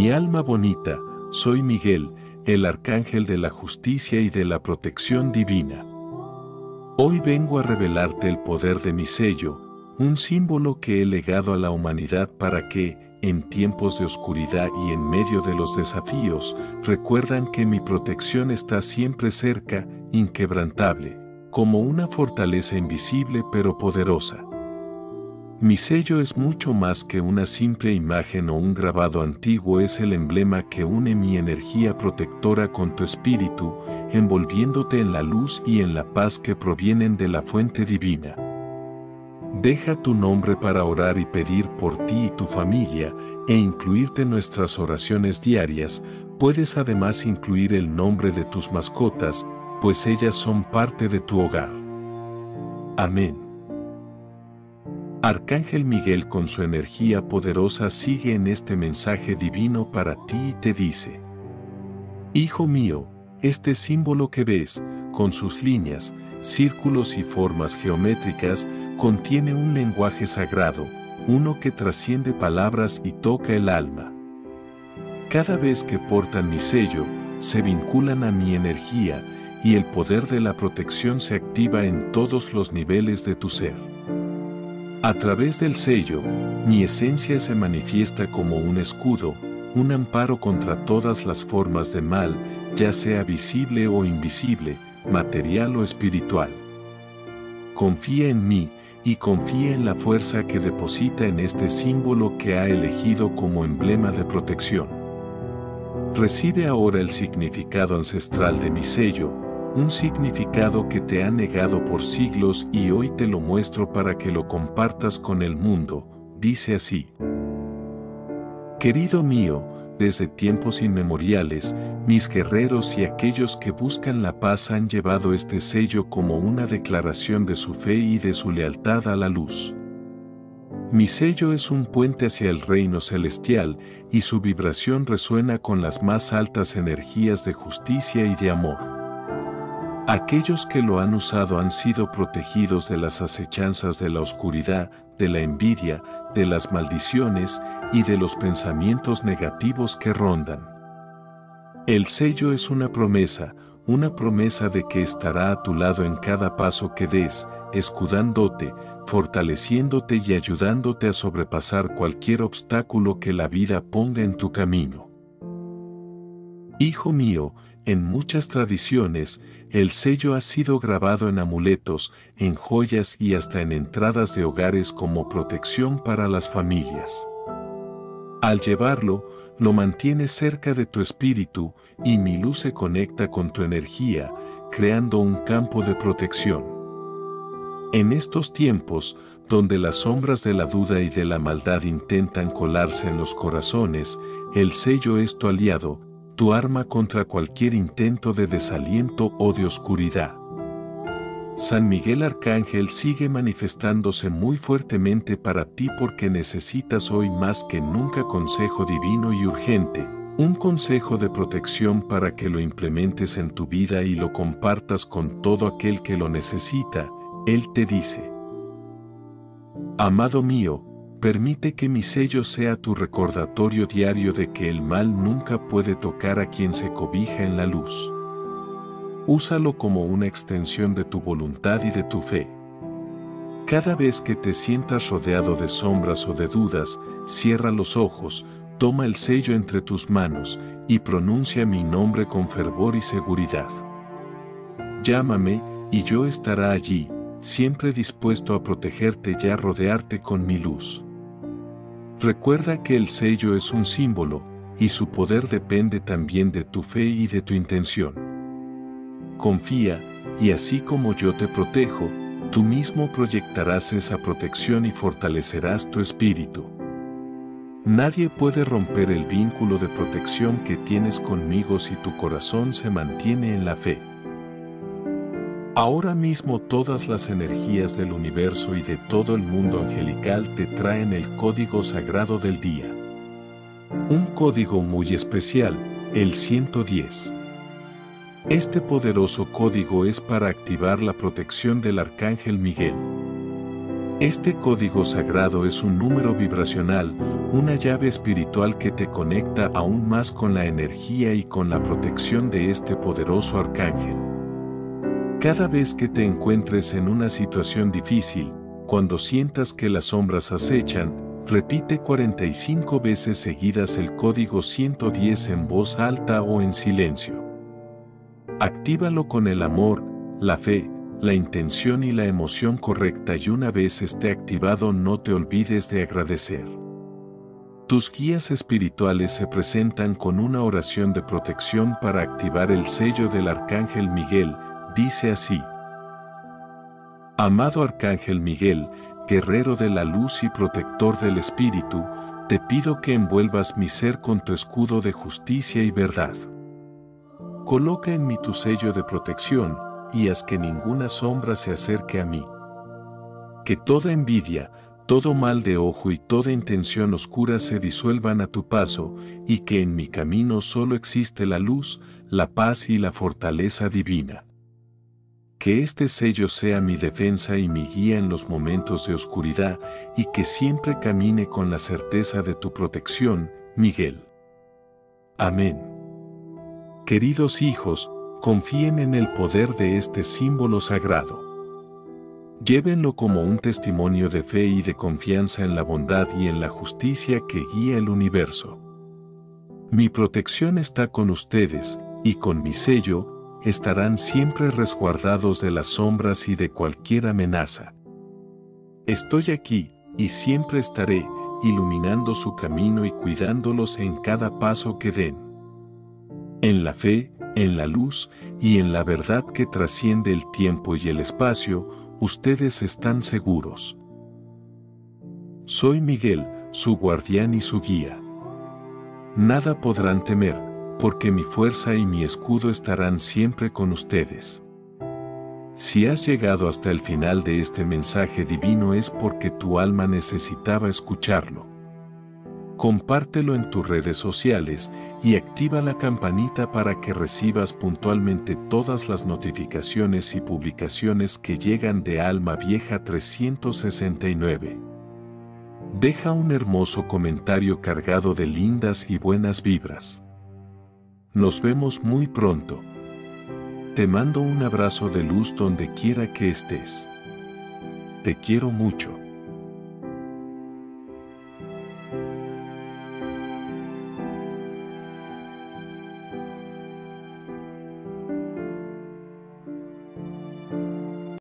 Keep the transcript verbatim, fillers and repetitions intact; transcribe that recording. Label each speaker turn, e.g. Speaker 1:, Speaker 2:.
Speaker 1: Mi alma bonita, soy Miguel, el arcángel de la justicia y de la protección divina. Hoy vengo a revelarte el poder de mi sello, un símbolo que he legado a la humanidad para que, en tiempos de oscuridad y en medio de los desafíos, recuerdan que mi protección está siempre cerca, inquebrantable, como una fortaleza invisible pero poderosa. Mi sello es mucho más que una simple imagen o un grabado antiguo, es el emblema que une mi energía protectora con tu espíritu, envolviéndote en la luz y en la paz que provienen de la fuente divina. Deja tu nombre para orar y pedir por ti y tu familia, e incluirte en nuestras oraciones diarias. Puedes además incluir el nombre de tus mascotas, pues ellas son parte de tu hogar. Amén. Arcángel Miguel con su energía poderosa sigue en este mensaje divino para ti y te dice: Hijo mío, este símbolo que ves, con sus líneas, círculos y formas geométricas, contiene un lenguaje sagrado, uno que trasciende palabras y toca el alma. Cada vez que portan mi sello, se vinculan a mi energía, y el poder de la protección se activa en todos los niveles de tu ser. A través del sello, mi esencia se manifiesta como un escudo, un amparo contra todas las formas de mal, ya sea visible o invisible, material o espiritual. Confía en mí, y confía en la fuerza que deposita en este símbolo que ha elegido como emblema de protección. Recibe ahora el significado ancestral de mi sello, un significado que te ha negado por siglos y hoy te lo muestro para que lo compartas con el mundo. Dice así: Querido mío, desde tiempos inmemoriales, mis guerreros y aquellos que buscan la paz han llevado este sello como una declaración de su fe y de su lealtad a la luz. Mi sello es un puente hacia el reino celestial y su vibración resuena con las más altas energías de justicia y de amor. Aquellos que lo han usado han sido protegidos de las acechanzas de la oscuridad, de la envidia, de las maldiciones y de los pensamientos negativos que rondan. El sello es una promesa, una promesa de que estará a tu lado en cada paso que des, escudándote, fortaleciéndote y ayudándote a sobrepasar cualquier obstáculo que la vida ponga en tu camino. Hijo mío, en muchas tradiciones, el sello ha sido grabado en amuletos, en joyas y hasta en entradas de hogares como protección para las familias. Al llevarlo, lo mantienes cerca de tu espíritu y mi luz se conecta con tu energía, creando un campo de protección. En estos tiempos, donde las sombras de la duda y de la maldad intentan colarse en los corazones, el sello es tu aliado, tu arma contra cualquier intento de desaliento o de oscuridad. San Miguel Arcángel sigue manifestándose muy fuertemente para ti porque necesitas hoy más que nunca consejo divino y urgente, un consejo de protección para que lo implementes en tu vida y lo compartas con todo aquel que lo necesita. Él te dice: Amado mío, permite que mi sello sea tu recordatorio diario de que el mal nunca puede tocar a quien se cobija en la luz. Úsalo como una extensión de tu voluntad y de tu fe. Cada vez que te sientas rodeado de sombras o de dudas, cierra los ojos, toma el sello entre tus manos y pronuncia mi nombre con fervor y seguridad. Llámame y yo estaré allí, siempre dispuesto a protegerte y a rodearte con mi luz. Recuerda que el sello es un símbolo, y su poder depende también de tu fe y de tu intención. Confía, y así como yo te protejo, tú mismo proyectarás esa protección y fortalecerás tu espíritu. Nadie puede romper el vínculo de protección que tienes conmigo si tu corazón se mantiene en la fe. Ahora mismo todas las energías del universo y de todo el mundo angelical te traen el código sagrado del día. Un código muy especial, el ciento diez. Este poderoso código es para activar la protección del Arcángel Miguel. Este código sagrado es un número vibracional, una llave espiritual que te conecta aún más con la energía y con la protección de este poderoso arcángel. Cada vez que te encuentres en una situación difícil, cuando sientas que las sombras acechan, repite cuarenta y cinco veces seguidas el código ciento diez en voz alta o en silencio. Actívalo con el amor, la fe, la intención y la emoción correcta, y una vez esté activado no te olvides de agradecer. Tus guías espirituales se presentan con una oración de protección para activar el sello del Arcángel Miguel. Dice así: Amado Arcángel Miguel, guerrero de la luz y protector del espíritu, te pido que envuelvas mi ser con tu escudo de justicia y verdad. Coloca en mí tu sello de protección, y haz que ninguna sombra se acerque a mí. Que toda envidia, todo mal de ojo y toda intención oscura se disuelvan a tu paso, y que en mi camino solo existe la luz, la paz y la fortaleza divina. Que este sello sea mi defensa y mi guía en los momentos de oscuridad, y que siempre camine con la certeza de tu protección, Miguel. Amén. Queridos hijos, confíen en el poder de este símbolo sagrado. Llévenlo como un testimonio de fe y de confianza en la bondad y en la justicia que guía el universo. Mi protección está con ustedes, y con mi sello, estarán siempre resguardados de las sombras y de cualquier amenaza. Estoy aquí, y siempre estaré, iluminando su camino y cuidándolos en cada paso que den. En la fe, en la luz y en la verdad que trasciende el tiempo y el espacio, ustedes están seguros. Soy Miguel, su guardián y su guía. Nada podrán temer, porque mi fuerza y mi escudo estarán siempre con ustedes. Si has llegado hasta el final de este mensaje divino es porque tu alma necesitaba escucharlo. Compártelo en tus redes sociales y activa la campanita para que recibas puntualmente todas las notificaciones y publicaciones que llegan de Alma Vieja trescientos sesenta y nueve. Deja un hermoso comentario cargado de lindas y buenas vibras. Nos vemos muy pronto. Te mando un abrazo de luz donde quiera que estés. Te quiero mucho.